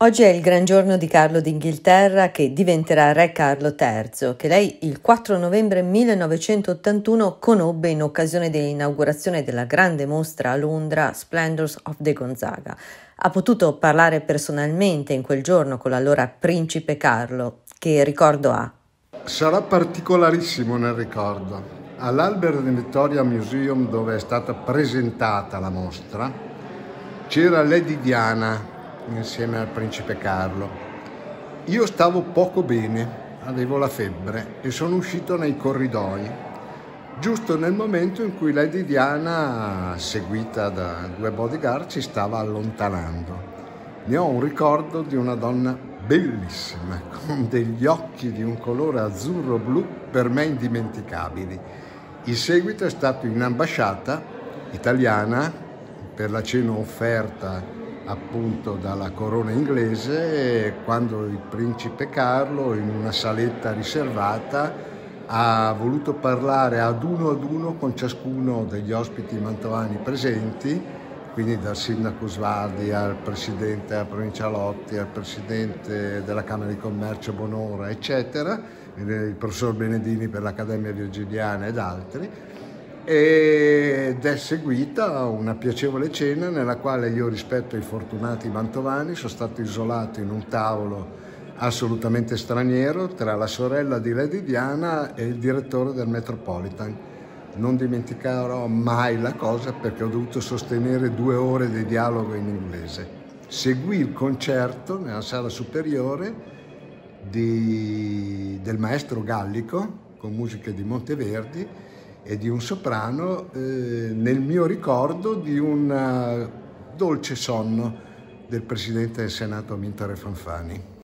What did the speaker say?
Oggi è il gran giorno di Carlo d'Inghilterra che diventerà re Carlo III, che lei il 4 novembre 1981 conobbe in occasione dell'inaugurazione della grande mostra a Londra Splendors of the Gonzaga. Ha potuto parlare personalmente in quel giorno con l'allora principe Carlo. Che ricordo ha? Sarà particolarissimo nel ricordo. All'Albert Victoria Museum, dove è stata presentata la mostra, c'era Lady Diana insieme al principe Carlo. Io stavo poco bene, avevo la febbre e sono uscito nei corridoi, giusto nel momento in cui Lady Diana, seguita da due bodyguard, ci stava allontanando. Ne ho un ricordo di una donna bellissima, con degli occhi di un colore azzurro-blu per me indimenticabili. Il seguito è stato in ambasciata italiana per la cena offerta appunto dalla corona inglese, quando il principe Carlo, in una saletta riservata, ha voluto parlare ad uno con ciascuno degli ospiti mantovani presenti, quindi dal sindaco Svardi al presidente della provincia Lotti, al presidente della Camera di Commercio Bonora, eccetera, il professor Benedini per l'Accademia Virgiliana ed altri. Ed è seguita una piacevole cena nella quale io, rispetto ai fortunati mantovani, sono stato isolato in un tavolo assolutamente straniero tra la sorella di Lady Diana e il direttore del Metropolitan. Non dimenticherò mai la cosa, perché ho dovuto sostenere 2 ore di dialogo in inglese. Seguì il concerto nella sala superiore del maestro Gallico con musiche di Monteverdi e di un soprano, nel mio ricordo di un dolce sonno del presidente del Senato Amintore Fanfani.